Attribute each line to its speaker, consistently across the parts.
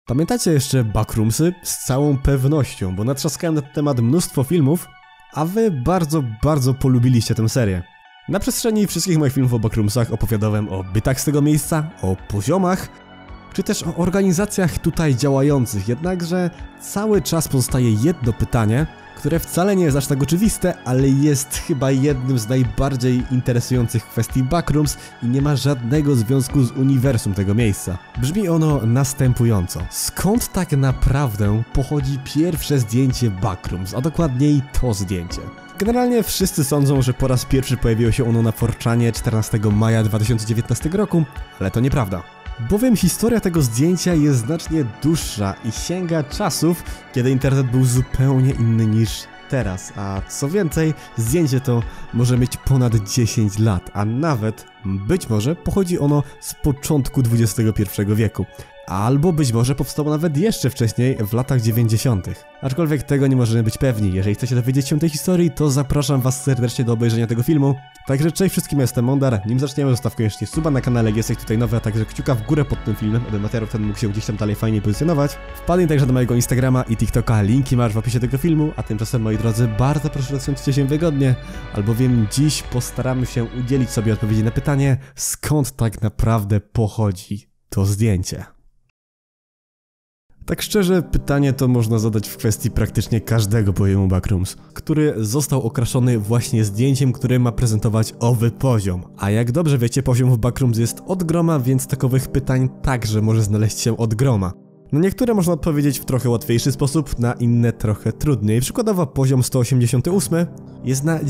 Speaker 1: Pamiętacie jeszcze Backroomsy? Z całą pewnością, bo natrzaskałem na ten temat mnóstwo filmów, a wy bardzo polubiliście tę serię. Na przestrzeni wszystkich moich filmów o Backroomsach opowiadałem o bytach z tego miejsca, o poziomach, czy też o organizacjach tutaj działających, jednakże cały czas pozostaje jedno pytanie, które wcale nie jest aż tak oczywiste, ale jest chyba jednym z najbardziej interesujących kwestii Backrooms i nie ma żadnego związku z uniwersum tego miejsca. Brzmi ono następująco. Skąd tak naprawdę pochodzi pierwsze zdjęcie Backrooms, a dokładniej to zdjęcie? Generalnie wszyscy sądzą, że po raz pierwszy pojawiło się ono na 4chanie 14 maja 2019 roku, ale to nieprawda. Bowiem historia tego zdjęcia jest znacznie dłuższa i sięga czasów, kiedy internet był zupełnie inny niż teraz, a co więcej, zdjęcie to może mieć ponad 10 lat, a nawet, być może, pochodzi ono z początku XXI wieku. Albo być może powstało nawet jeszcze wcześniej, w latach 90. Aczkolwiek tego nie możemy być pewni. Jeżeli chcecie dowiedzieć się tej historii, to zapraszam was serdecznie do obejrzenia tego filmu. Także cześć wszystkim, ja jestem Mondar. Nim zaczniemy, zostaw koniecznie suba na kanale, jesteś tutaj nowy, a także kciuka w górę pod tym filmem, aby materiał ten mógł się gdzieś tam dalej fajnie pozycjonować. Wpadnij także do mojego Instagrama i TikToka, linki masz w opisie tego filmu, a tymczasem, moi drodzy, bardzo proszę rozsiądźcie się wygodnie, albowiem dziś postaramy się udzielić sobie odpowiedzi na pytanie, skąd tak naprawdę pochodzi to zdjęcie. Tak szczerze, pytanie to można zadać w kwestii praktycznie każdego poziomu Backrooms, który został okraszony właśnie zdjęciem, które ma prezentować owy poziom. A jak dobrze wiecie, poziom w Backrooms jest od groma, więc takowych pytań także może znaleźć się od groma. Na niektóre można odpowiedzieć w trochę łatwiejszy sposób, na inne trochę trudniej. Przykładowo poziom 188 jest na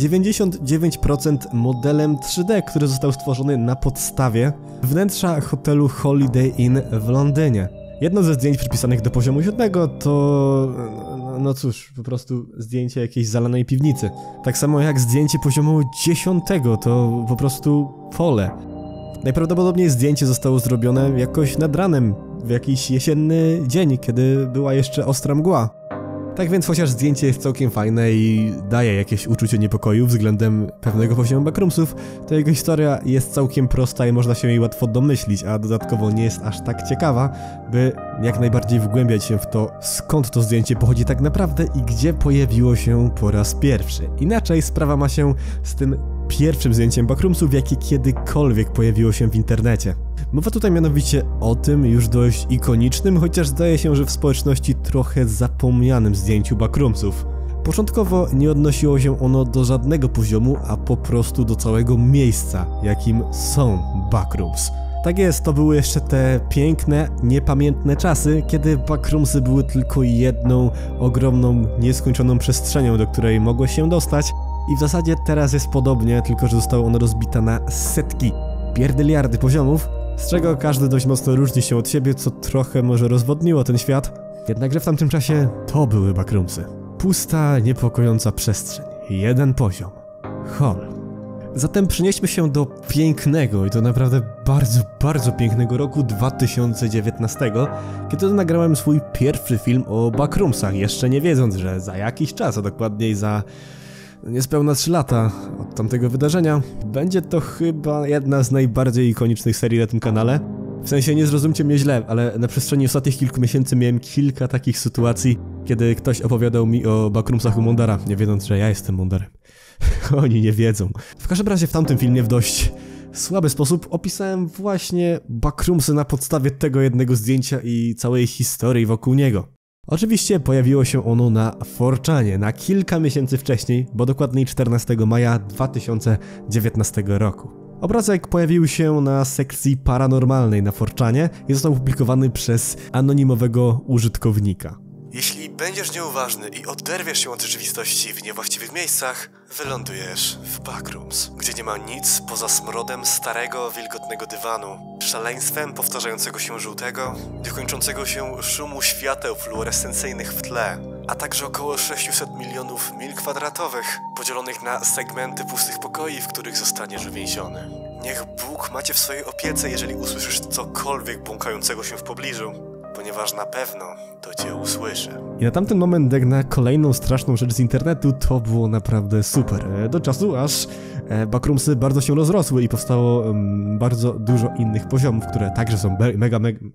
Speaker 1: 99% modelem 3D, który został stworzony na podstawie wnętrza hotelu Holiday Inn w Londynie. Jedno ze zdjęć przypisanych do poziomu 7 to... no cóż, po prostu zdjęcie jakiejś zalanej piwnicy. Tak samo jak zdjęcie poziomu 10 to po prostu pole. Najprawdopodobniej zdjęcie zostało zrobione jakoś nad ranem, w jakiś jesienny dzień, kiedy była jeszcze ostra mgła. Tak więc chociaż zdjęcie jest całkiem fajne i daje jakieś uczucie niepokoju względem pewnego poziomu Backroomsów, to jego historia jest całkiem prosta i można się jej łatwo domyślić, a dodatkowo nie jest aż tak ciekawa, by jak najbardziej wgłębiać się w to, skąd to zdjęcie pochodzi tak naprawdę i gdzie pojawiło się po raz pierwszy. Inaczej sprawa ma się z tym pierwszym zdjęciem Backroomsów, jakie kiedykolwiek pojawiło się w internecie. Mowa tutaj mianowicie o tym już dość ikonicznym, chociaż zdaje się, że w społeczności trochę zapomnianym zdjęciu Backroomsów. Początkowo nie odnosiło się ono do żadnego poziomu, a po prostu do całego miejsca, jakim są Backrooms. Tak jest, to były jeszcze te piękne, niepamiętne czasy, kiedy Backroomsy były tylko jedną ogromną, nieskończoną przestrzenią, do której mogłeś się dostać. I w zasadzie teraz jest podobnie, tylko że zostało ono rozbite na setki, pierdyliardy poziomów, z czego każdy dość mocno różni się od siebie, co trochę może rozwodniło ten świat. Jednakże w tamtym czasie to były Backroomsy. Pusta, niepokojąca przestrzeń. Jeden poziom. Hall. Zatem przenieśmy się do pięknego i to naprawdę bardzo pięknego roku 2019, kiedy to nagrałem swój pierwszy film o Backroomsach, jeszcze nie wiedząc, że za jakiś czas, a dokładniej za niespełna 3 lata od tamtego wydarzenia, będzie to chyba jedna z najbardziej ikonicznych serii na tym kanale. W sensie nie zrozumcie mnie źle, ale na przestrzeni ostatnich kilku miesięcy miałem kilka takich sytuacji, kiedy ktoś opowiadał mi o Backroomsach u Mondara, nie wiedząc, że ja jestem Mondarem. Oni nie wiedzą. W każdym razie w tamtym filmie w dość słaby sposób opisałem właśnie Backroomsy na podstawie tego jednego zdjęcia i całej historii wokół niego. Oczywiście pojawiło się ono na 4chanie na kilka miesięcy wcześniej, bo dokładniej 14 maja 2019 roku. Obrazek pojawił się na sekcji paranormalnej na 4chanie i został opublikowany przez anonimowego użytkownika. Jeśli będziesz nieuważny i oderwiesz się od rzeczywistości w niewłaściwych miejscach, wylądujesz w Backrooms, gdzie nie ma nic poza smrodem starego, wilgotnego dywanu, szaleństwem powtarzającego się żółtego, niekończącego się szumu świateł fluorescencyjnych w tle, a także około 600 milionów mil kwadratowych, podzielonych na segmenty pustych pokoi, w których zostaniesz uwięziony. Niech Bóg macie w swojej opiece, jeżeli usłyszysz cokolwiek błąkającego się w pobliżu, ponieważ na pewno to cię usłyszy. I na tamten moment, jak na kolejną straszną rzecz z internetu, to było naprawdę super. Do czasu, aż Backroomsy bardzo się rozrosły i powstało bardzo dużo innych poziomów, które także są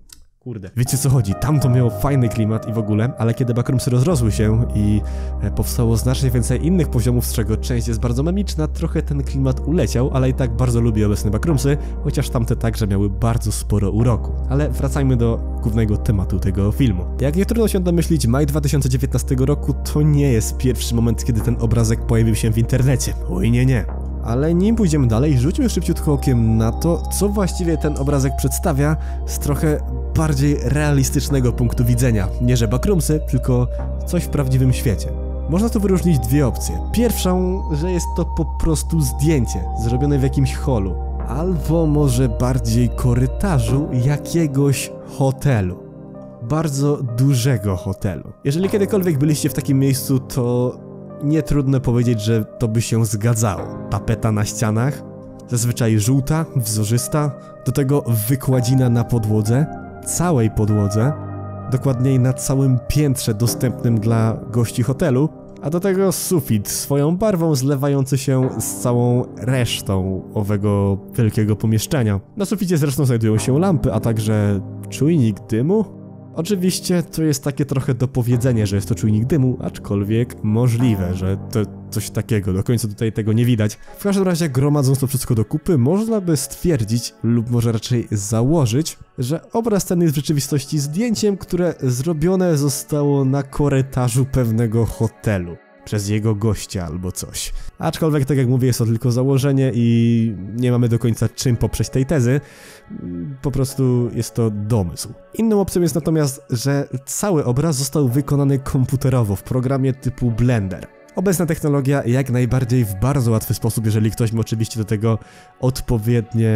Speaker 1: Kurde. Wiecie co chodzi, tam to miało fajny klimat i w ogóle, ale kiedy Backroomsy rozrosły się i powstało znacznie więcej innych poziomów, z czego część jest bardzo memiczna, trochę ten klimat uleciał, ale i tak bardzo lubię obecne Backroomsy, chociaż tamte także miały bardzo sporo uroku. Ale wracajmy do głównego tematu tego filmu. Jak nie trudno się domyślić, maj 2019 roku to nie jest pierwszy moment, kiedy ten obrazek pojawił się w internecie. Oj nie. Ale nim pójdziemy dalej, rzućmy szybciutko okiem na to, co właściwie ten obrazek przedstawia z trochę bardziej realistycznego punktu widzenia. Nie że Backroomsy, tylko coś w prawdziwym świecie. Można tu wyróżnić dwie opcje. Pierwszą, że jest to po prostu zdjęcie, zrobione w jakimś holu. Albo może bardziej korytarzu jakiegoś hotelu. Bardzo dużego hotelu. Jeżeli kiedykolwiek byliście w takim miejscu, to nie trudno powiedzieć, że to by się zgadzało. Tapeta na ścianach, zazwyczaj żółta, wzorzysta, do tego wykładzina na podłodze, całej podłodze, dokładniej na całym piętrze dostępnym dla gości hotelu, a do tego sufit swoją barwą zlewający się z całą resztą owego wielkiego pomieszczenia. Na suficie zresztą znajdują się lampy, a także czujnik dymu. Oczywiście to jest takie trochę dopowiedzenie, że jest to czujnik dymu, aczkolwiek możliwe, że to coś takiego, do końca tutaj tego nie widać. W każdym razie, gromadząc to wszystko do kupy, można by stwierdzić, lub może raczej założyć, że obraz ten jest w rzeczywistości zdjęciem, które zrobione zostało na korytarzu pewnego hotelu. Przez jego gościa albo coś. Aczkolwiek, tak jak mówię, jest to tylko założenie i nie mamy do końca czym poprzeć tej tezy. Po prostu jest to domysł. Inną opcją jest natomiast, że cały obraz został wykonany komputerowo w programie typu Blender. Obecna technologia jak najbardziej w bardzo łatwy sposób, jeżeli ktoś ma oczywiście do tego odpowiednie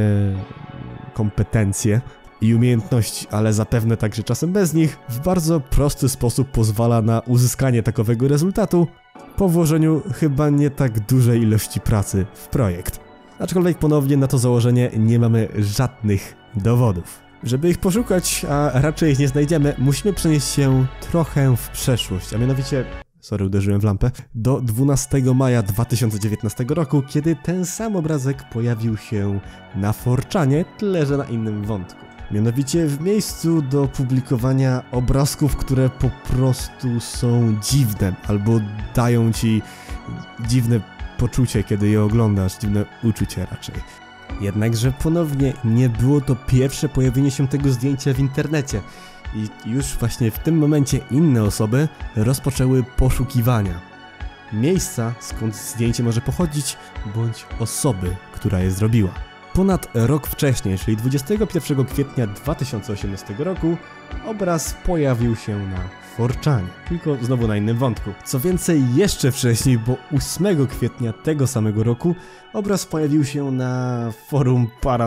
Speaker 1: kompetencje i umiejętności, ale zapewne także czasem bez nich, w bardzo prosty sposób pozwala na uzyskanie takowego rezultatu po włożeniu chyba nie tak dużej ilości pracy w projekt. Aczkolwiek ponownie na to założenie nie mamy żadnych dowodów. Żeby ich poszukać, a raczej ich nie znajdziemy, musimy przenieść się trochę w przeszłość, a mianowicie, sorry, uderzyłem w lampę, do 12 maja 2019 roku, kiedy ten sam obrazek pojawił się na 4chanie, tyle że na innym wątku. Mianowicie w miejscu do publikowania obrazków, które po prostu są dziwne, albo dają ci dziwne poczucie, kiedy je oglądasz, dziwne uczucie raczej. Jednakże ponownie nie było to pierwsze pojawienie się tego zdjęcia w internecie i już właśnie w tym momencie inne osoby rozpoczęły poszukiwania miejsca, skąd zdjęcie może pochodzić, bądź osoby, która je zrobiła. Ponad rok wcześniej, czyli 21 kwietnia 2018 roku, obraz pojawił się na 4chanie, tylko znowu na innym wątku. Co więcej, jeszcze wcześniej, bo 8 kwietnia tego samego roku, obraz pojawił się na forum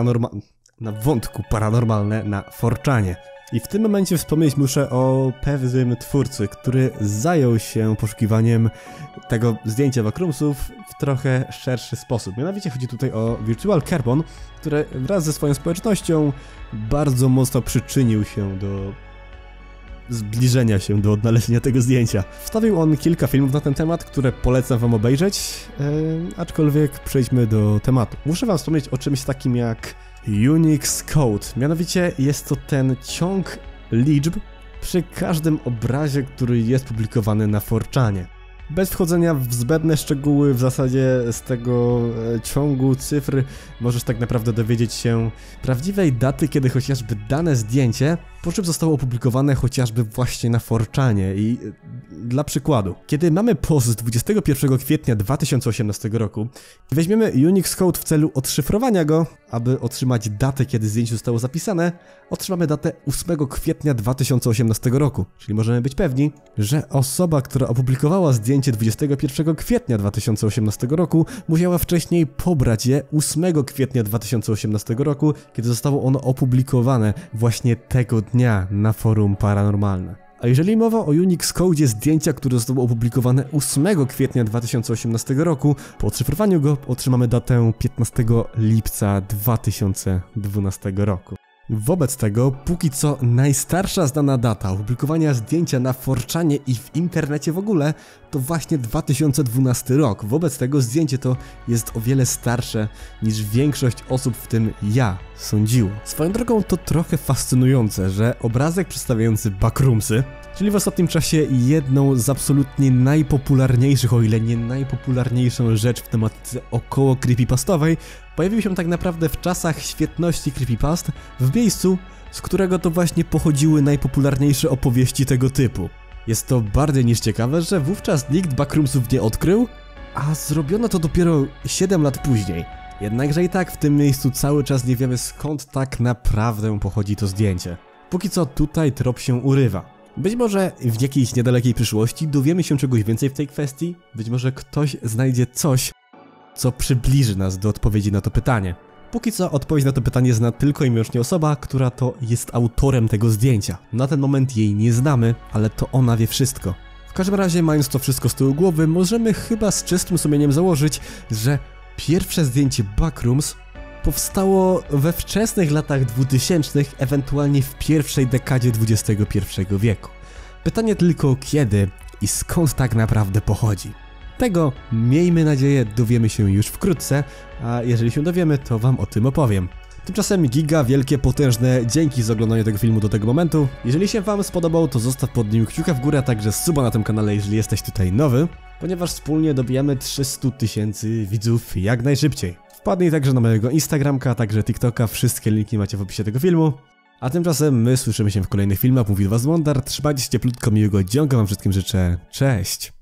Speaker 1: na wątku paranormalne na 4chanie. I w tym momencie wspomnieć muszę o pewnym twórcy, który zajął się poszukiwaniem tego zdjęcia Backroomsów w trochę szerszy sposób. Mianowicie chodzi tutaj o Virtual Carbon, który wraz ze swoją społecznością bardzo mocno przyczynił się do zbliżenia się do odnalezienia tego zdjęcia. Wstawił on kilka filmów na ten temat, które polecam wam obejrzeć, aczkolwiek przejdźmy do tematu. Muszę wam wspomnieć o czymś takim jak Unix Code. Mianowicie jest to ten ciąg liczb przy każdym obrazie, który jest publikowany na 4chanie. Bez wchodzenia w zbędne szczegóły, w zasadzie z tego ciągu cyfr możesz tak naprawdę dowiedzieć się prawdziwej daty, kiedy chociażby dane zdjęcie po czym zostało opublikowane chociażby właśnie na 4chanie. I dla przykładu, kiedy mamy post z 21 kwietnia 2018 roku i weźmiemy Unix Code w celu odszyfrowania go, aby otrzymać datę, kiedy zdjęcie zostało zapisane, otrzymamy datę 8 kwietnia 2018 roku, czyli możemy być pewni, że osoba, która opublikowała zdjęcie 21 kwietnia 2018 roku, musiała wcześniej pobrać je 8 kwietnia 2018 roku, kiedy zostało ono opublikowane właśnie tego dnia na forum paranormalne. A jeżeli mowa o Unix Code zdjęcia, które zostało opublikowane 8 kwietnia 2018 roku, po odszyfrowaniu go otrzymamy datę 15 lipca 2012 roku. Wobec tego, póki co najstarsza znana data opublikowania zdjęcia na 4chanie i w internecie w ogóle to właśnie 2012 rok. Wobec tego zdjęcie to jest o wiele starsze niż większość osób, w tym ja, sądziło. Swoją drogą to trochę fascynujące, że obrazek przedstawiający Backroomsy, czyli w ostatnim czasie jedną z absolutnie najpopularniejszych, o ile nie najpopularniejszą rzecz w tematyce około creepypastowej, pojawił się tak naprawdę w czasach świetności creepypast, w miejscu, z którego to właśnie pochodziły najpopularniejsze opowieści tego typu. Jest to bardziej niż ciekawe, że wówczas nikt Backroomsów nie odkrył, a zrobiono to dopiero 7 lat później. Jednakże i tak w tym miejscu cały czas nie wiemy, skąd tak naprawdę pochodzi to zdjęcie. Póki co tutaj trop się urywa. Być może w jakiejś niedalekiej przyszłości dowiemy się czegoś więcej w tej kwestii, być może ktoś znajdzie coś, co przybliży nas do odpowiedzi na to pytanie. Póki co odpowiedź na to pytanie zna tylko i wyłącznie osoba, która to jest autorem tego zdjęcia. Na ten moment jej nie znamy, ale to ona wie wszystko. W każdym razie, mając to wszystko z tyłu głowy, możemy chyba z czystym sumieniem założyć, że pierwsze zdjęcie Backrooms powstało we wczesnych latach 2000, ewentualnie w pierwszej dekadzie XXI wieku. Pytanie tylko kiedy i skąd tak naprawdę pochodzi. Tego, miejmy nadzieję, dowiemy się już wkrótce, a jeżeli się dowiemy, to wam o tym opowiem. Tymczasem giga, wielkie, potężne dzięki za oglądanie tego filmu do tego momentu. Jeżeli się wam spodobał, to zostaw pod nim kciuka w górę, a także suba na tym kanale, jeżeli jesteś tutaj nowy, ponieważ wspólnie dobijamy 300 000 widzów jak najszybciej. Wpadnij także na mojego Instagramka, a także TikToka, wszystkie linki macie w opisie tego filmu. A tymczasem my słyszymy się w kolejnych filmach, mówi do was Wondar, trzymajcie się cieplutko, miłego dzionka wam wszystkim życzę, cześć!